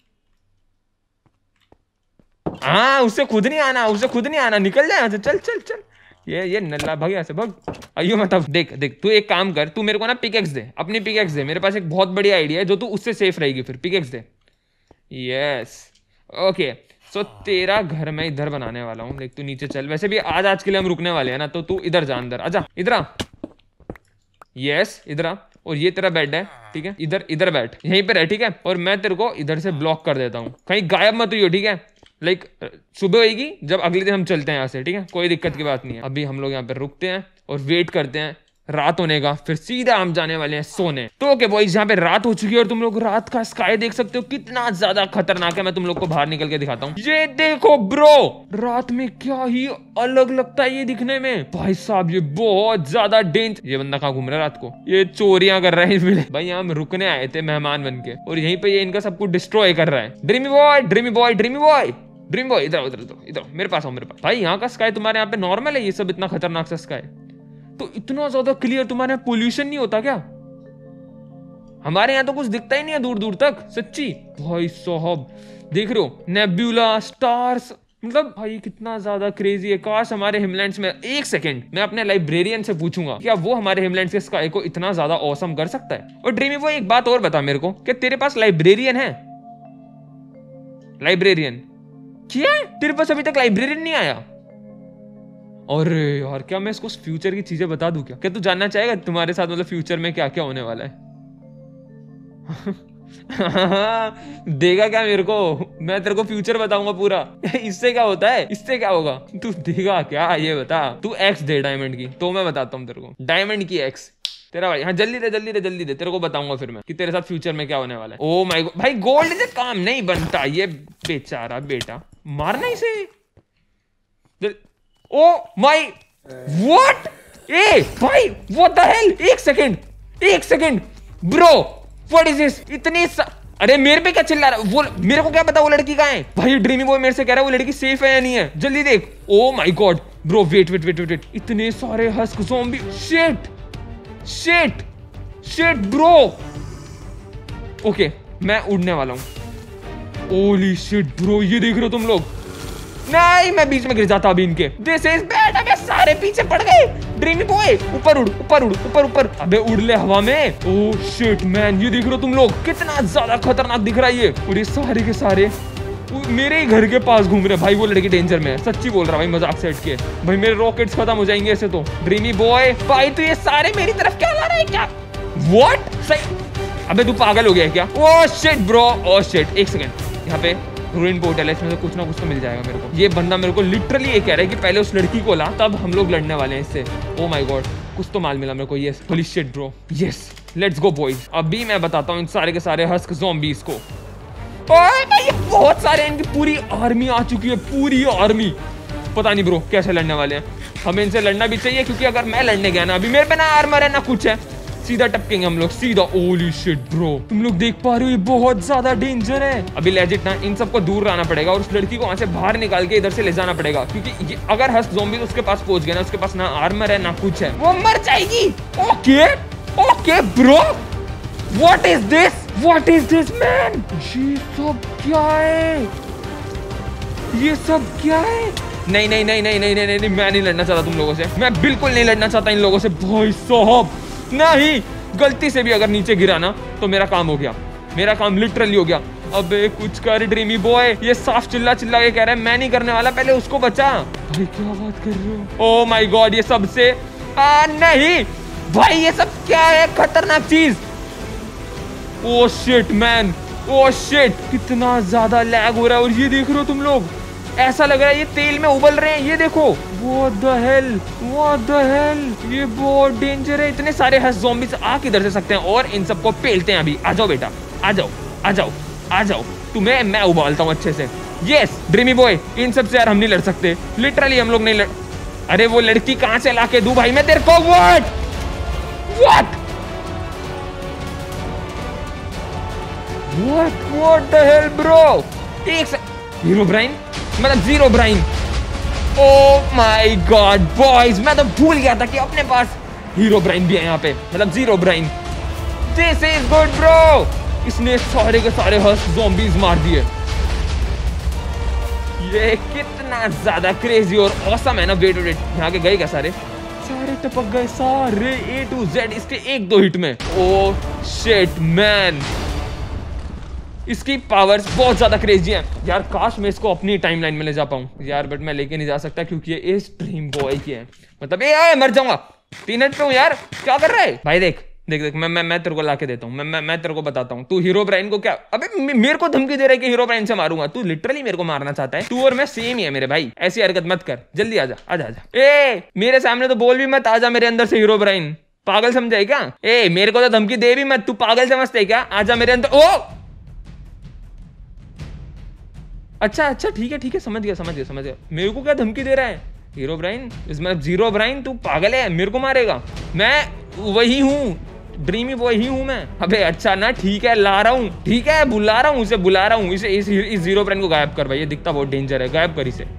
हाँ, उससे खुद नहीं आना, उससे खुद नहीं आना। निकल जाए यहाँ से, चल चल चल। ये ये नल्ला भाग यहाँ से, भाग। अयो मतलब, देख देख, तू एक काम कर, तू मेरे को ना पिकैक्स दे, अपनी पिकैक्स दे। मेरे पास एक बहुत बढ़िया आइडिया है जो तू उससे सेफ रहेगी फिर। पिकैक्स दे। Yes, okay. सो तेरा घर मैं इधर बनाने वाला हूँ। देख, तू नीचे चल। वैसे भी आज आज के लिए हम रुकने वाले हैं ना, तो तू इधर जा, अंदर आजा, इधर आ। यस, इधर आ। और ये तेरा बेड है, ठीक है? इधर इधर बैठ, यहीं पे रह, ठीक है? और मैं तेरे को इधर से ब्लॉक कर देता हूँ, कहीं गायब मत हुई, ठीक है? लाइक सुबह होगी जब अगले दिन हम चलते हैं यहाँ से, ठीक है? कोई दिक्कत की बात नहीं है। अभी हम लोग यहाँ पे रुकते हैं और वेट करते हैं रात होने का, फिर सीधा हम जाने वाले हैं सोने। तो ओके बॉयज, यहाँ पे रात हो चुकी है और तुम लोग रात का स्काई देख सकते हो, कितना ज्यादा खतरनाक है। मैं तुम लोग को बाहर निकल के दिखाता हूँ। ये देखो ब्रो, रात में क्या ही अलग लगता है ये दिखने में। भाई साहब, ये बहुत ज्यादा डेंजर। ये बंदा कहाँ घूम रहा है रात को? ये चोरियां कर रहा है भाई। यहाँ हम रुकने आए थे मेहमान बन के, और यहीं पे ये इनका सब कुछ डिस्ट्रॉय कर रहा है। Dreamy boy, dreamy boy, dreamy boy, dream boy, इधर इधर इधर इधर मेरे पास आओ, मेरे पास। भाई यहाँ का स्काई तुम्हारे यहाँ पे नॉर्मल है? ये सब इतना खतरनाक सा स्काई, तो इतना ज्यादा क्लियर तुम्हारे यहाँ पोल्यूशन नहीं होता क्या? हमारे यहाँ तो कुछ दिखता ही नहीं है दूर दूर तक, सच्ची। भाई साहब, देख रहे हो, नेब्यूला, स्टार्स, मतलब भाई कितना ज्यादा क्रेजी है। काश हमारे हिमलैंड्स में, एक सेकंड मैं अपने लाइब्रेरियन से पूछूंगा क्या वो हमारे हिमलैंड्स के स्काई को इतना ज्यादा ऑसम कर सकता है। और ड्रीमी वो एक बात और बता मेरे को, क्या तेरे पास लाइब्रेरियन है? लाइब्रेरियन क्या? तेरे पास अभी तक लाइब्रेरियन नहीं आया? अरे यार, क्या मैं इसको फ्यूचर की चीजें बता दूं क्या? क्या तू जानना चाहेगा तुम्हारे साथ मतलब फ्यूचर में क्या क्या होने वाला है? देगा क्या मेरे को? मैं तेरे को फ्यूचर बताऊंगा पूरा। इससे क्या होता है? इससे क्या होगा? तू देगा क्या ये बता। तू एक्स दे डायमंड की, तो मैं बताता हूँ तेरे को। डायमंड की एक्स तेरा भाई। हाँ, जल्दी दे जल्दी दे जल्दी दे, तेरे को बताऊंगा फिर मैं कि तेरे साथ फ्यूचर में क्या होने वाला है। ओ माय गॉड भाई, गोल्ड से काम नहीं बनता। ये बेचारा बेटा, मारना इसे। Oh my what? ए भाई, व्हाट द हेल? एक सेकंड, एक second bro, what is this? इतनी सा... अरे मेरे पे क्या चिल्ला रहा है? वो मेरे को क्या पता वो लड़की कहाँ है? भाई ड्रीमी बॉय मेरे से कह रहा है वो लड़की सेफ है या नहीं है, जल्दी देख। Oh my god bro, wait wait wait wait, इतने सारे husk zombie. Shit shit shit bro. Okay, मैं उड़ने वाला हूँ। ओली शिट ब्रो, ये देख रहे हो तुम लोग? नहीं, मैं बीच में गिर जाता अभी इनके। This is bad. अबे सारे पीछे पड़ गए। ड्रीमी बॉय ऊपर उड़, ऊपर उड़, ऊपर ऊपर। अबे उड़ ले हवा में। ओह शिट मैन, ये देख रहे हो तुम लोग? कितना ज्यादा खतरनाक दिख रहा है ये। और ये सारे के सारे मेरे ही घर के पास घूम रहे। भाई वो लड़की डेंजर में है, सच्ची बोल रहा भाई, मजाक से हट के। भाई मेरे रॉकेट्स खत्म हो जाएंगे ऐसे तो। ड्रीमी बॉय भाई, तो ये सारे मेरी तरफ क्या ला रहा है क्या? व्हाट? सही। अबे तू पागल हो गया है क्या? Oh shit bro, oh shit. एक सेकंड, यहाँ पे रूइन पोर्टल है, इसमें से कुछ ना कुछ तो मिल जाएगा मेरे को। ये बंदा मेरे को लिटरली ये कह रहा है कि पहले उस लड़की को ला, तब हम लोग लड़ने वाले हैं इससे। ओह माय गॉड, कुछ तो माल मिला मेरे को। Yes, holy shit bro, yes, let's go boys. अभी मैं बताता हूँ इन सारे के सारे हस्क ज़ॉम्बीज को। ओए भाई बहुत सारे, इनकी पूरी आर्मी आ चुकी है, पूरी आर्मी। पता नहीं ब्रो कैसे लड़ने वाले हैं, हमें इनसे लड़ना भी चाहिए क्योंकि अगर मैं लड़ने गया ना, अभी मेरे पे ना आर्मर है ना कुछ है, सीधा टपकेंगे हम लोग सीधा। ओली शिट ब्रो, तुम लोग देख पा रहे हो ये बहुत ज्यादा डेंजर है। अभी लेजिट ना इन सबको दूर रहना पड़ेगा और उस लड़की को वहां से बाहर निकाल के इधर से ले जाना पड़ेगा, क्योंकि ये अगर हस ज़ॉम्बी उसके पास पहुंच गया ना, उसके पास ना आर्मर है ना कुछ है, वो मर जाएगी। Okay okay bro, what is this, what is this man, ये सब क्या है, ये सब क्या है। नहीं नहीं नहीं नहीं नहीं नहीं नहीं, मैं नहीं लड़ना चाहता तुम लोगों से, मैं बिल्कुल नहीं लड़ना चाहता इन लोगों से भाई साहब। नहीं, गलती से भी अगर नीचे गिरा ना तो मेरा काम हो गया, मेरा काम लिटरली हो गया। अबे कुछ कर ड्रीमी बॉय, ये साफ चिल्ला चिल्ला के कह रहा है मैं नहीं करने वाला, पहले उसको बचा। भाई क्या बात कर रहे हो, ओ माय गॉड, ये सबसे आ, नहीं भाई ये सब क्या है, खतरनाक चीज। Oh shit man, oh shit, कितना ज्यादा लैग हो रहा है। और ये देख रहे हो तुम लोग, ऐसा लग रहा है ये तेल में उबल रहे हैं, ये देखो। What the hell? What the hell? ये बहुत डेंजर है, इतने सारे हस ज़ॉम्बीज़ आ किधर से सकते हैं, और इन सबको पेलते हैं अभी। आ जाओ बेटा, आ जाओ आ जाओ आ जाओ, तुम्हें मैं उबालता हूँ अच्छे से। यस ड्रीमी बॉय, इन सब से यार हम नहीं लड़ सकते, लिटरली हम लोग नहीं लड़। अरे वो लड़की कहाँ से ला के दूं भाई मैं तेरे को। What? What? What? What the hell bro? एक से हीरो ब्राइन, मतलब zero brain. Oh my god boys, मैं तो भूल गया था कि अपने पास हीरो ब्राइन भी है यहाँ पे, मतलब zero brain. This is good bro, इसने सारे के सारे हस ज़ॉम्बीज़ मार दिए। ये कितना ज्यादा क्रेजी और ऑसम है ना। वेट वेट, यहाँ के गए क्या सारे, सारे टपक गए सारे ए टू जेड इसके एक दो हिट में। ओह शिट मैन, इसकी पावर्स बहुत ज्यादा क्रेजी हैं यार। काश मैं इसको अपनी टाइमलाइन में ले जा पाऊं यार, बट मैं लेके नहीं जा सकता क्योंकि ये इस ड्रीम बॉय की है। मतलब ए आए मर जाऊंगा, तीन मिनट पे हूं यार, क्या कर रहा है भाई। देख देख देख, मैं मैं मैं तेरे को लाके देता हूँ, मैं मैं मैं तेरे को बताता हूँ। तू हीरो ब्राइन को क्या, अबे मेरे को धमकी दे रहा है कि हीरो ब्राइन से मारूंगा। तू लिटरली मेरे को मारना चाहता है। तू और मैं सेम ही है मेरे भाई, ऐसी हरकत मत कर, जल्दी आजा आजा आजा। ए मेरे सामने तो बोल भी मत, आजा मेरे अंदर से हीरो ब्राइन, पागल समझे क्या। ए मेरे को तो धमकी दे भी मत, तू पागल समझते क्या, आजा मेरे अंदर। ओ अच्छा अच्छा ठीक है ठीक है, समझ गया समझ गया समझ गया। मेरे को क्या धमकी दे रहा है हीरो ब्राइन, इसमें जीरो ब्राइन, तू पागल है, मेरे को मारेगा। मैं वही हूँ, ड्रीमी बॉय ही हूँ मैं। अबे अच्छा ना, ठीक है ला रहा हूँ, ठीक है बुला रहा हूँ, उसे बुला रहा हूँ। इसे इस, इस जीरो ब्राइन को गायब कर भाई, ये दिखता बहुत डेंजर है, गायब कर इसे।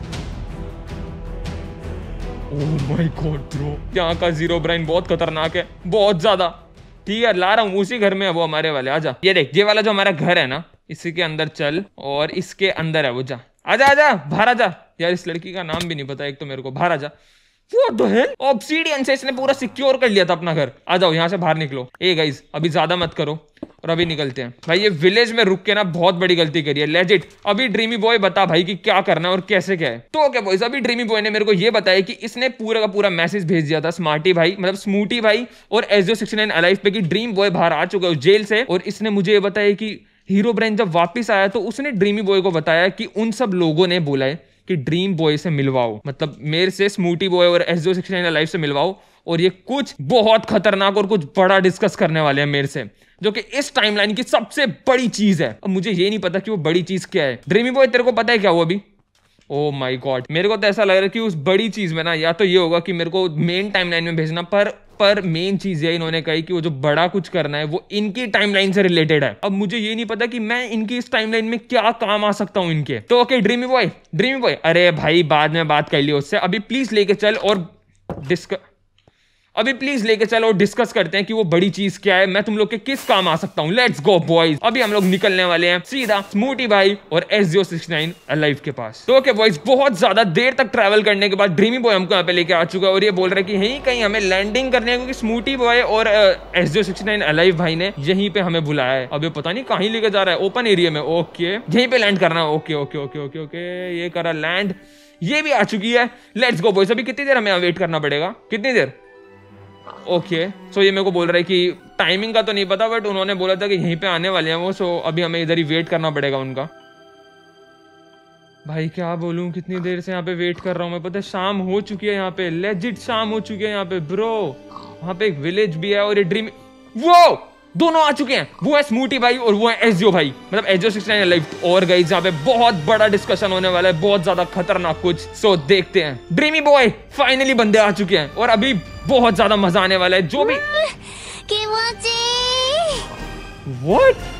ओह माय गॉड ब्रो, यहाँ का जीरो ब्राइन बहुत खतरनाक है, बहुत ज्यादा। ठीक है ला रहा हूँ, उसी घर में है वो हमारे वाले। आजा, ये देख ये वाला जो हमारा घर है ना, इसी के अंदर चल, और इसके अंदर है वो, जा आजा आजा बाहर आजा। यार इस लड़की का नाम भी नहीं पता एक तो मेरे को, बाहर आजा। What the hell? ऑब्सीडियन से इसने पूरा सिक्योर कर लिया था अपना घर। आ जाओ यहाँ से बाहर निकलो। ए गाइस अभी ज्यादा मत करो और अभी निकलते हैं भाई। ये विलेज में रुक के ना बहुत बड़ी गलती करी है लेजिट। अभी ड्रीमी बॉय बता भाई कि क्या करना है और कैसे क्या है। तो ओके बॉयज, अभी ड्रीमी बॉय ने मेरे को ये बताया कि इसने पूरा का पूरा मैसेज भेज दिया था स्मार्टी भाई, मतलब स्मूटी भाई और S zero six nine alive पे कि ड्रीम बॉय बाहर आ चुका है जेल से। और इसने मुझे ये बताया कि हीरो ब्राइन जब वापिस आया तो उसने ड्रीमी बॉय को बताया कि उन सब लोगों ने बोला है कि ड्रीम बॉय से मिलवाओ, मतलब मेरे से स्मूटी बॉय और S zero six nine alive से मिलवाओ, और ये कुछ बहुत खतरनाक और कुछ बड़ा डिस्कस करने वाले हैं मेरे से, जो कि इस टाइमलाइन की सबसे बड़ी चीज है। अब मुझे ये नहीं पता कि वो बड़ी चीज क्या है। ड्रीमी बॉय तेरे को पता है क्या वो अभी? ओ माय गॉड, मेरे को तो ऐसा लग रहा है कि उस बड़ी चीज में ना या तो ये होगा कि मेरे को मेन टाइमलाइन में भेजना, पर पर मेन चीज ये इन्होंने कही कि वो जो बड़ा कुछ करना है वो इनकी टाइमलाइन से रिलेटेड है। अब मुझे ये नहीं पता कि मैं इनकी इस टाइमलाइन में क्या काम आ सकता हूँ इनके। तो okay dreamy boy, dreamy boy अरे भाई बाद में बात कर लियो उससे, अभी प्लीज लेके चल और डिस्कस अभी प्लीज लेके चलो और डिस्कस करते हैं कि वो बड़ी चीज क्या है, मैं तुम लोग के किस काम आ सकता हूँ। लेट्स गो बॉयज, अभी हम लोग निकलने वाले हैं सीधा स्मूटी भाई और S zero six nine alive के पास। तो ओके बॉयज, बहुत ज्यादा देर तक ट्रैवल करने के बाद ड्रीमी बॉय हमको यहाँ पे लेके आ चुका है और ये बोल रहा है कि यहीं कहीं हमें लैंडिंग करने है, क्योंकि स्मूटी बॉय और S zero six nine alive भाई ने यहीं पे हमें बुलाया है। अब ये पता नहीं कहीं लेके जा रहा है, ओपन एरिया में। ओके यहीं पे लैंड करना है। Okay okay okay okay okay ये करा लैंड, ये भी आ चुकी है। लेट्स गो बॉयज, अभी कितनी देर हमें वेट करना पड़ेगा, कितनी देर? ओके okay, सो so ये मेरे को बोल रहा है कि टाइमिंग का तो नहीं पता, बट उन्होंने बोला था कि यहीं पे आने वाले हैं वो, सो so अभी हमें इधर ही वेट करना पड़ेगा उनका। भाई क्या बोलूं, कितनी देर से यहाँ पे वेट कर रहा हूँ मैं, पता है शाम हो चुकी है यहाँ पे, लेजिट शाम हो चुकी है यहाँ पे ब्रो। वहाँ पे एक विलेज भी है और ये ड्रीम वो दोनों आ चुके हैं, वो है स्मूटी भाई और वो है एजियो भाई, मतलब एजियो सिक्सटी नाइन लाइव। और गाइस यहाँ पे बहुत बड़ा डिस्कशन होने वाला है, बहुत ज्यादा खतरनाक कुछ। सो देखते हैं। ड्रीमी बॉय फाइनली बंदे आ चुके हैं और अभी बहुत ज्यादा मजा आने वाला है। जो भी व्हाट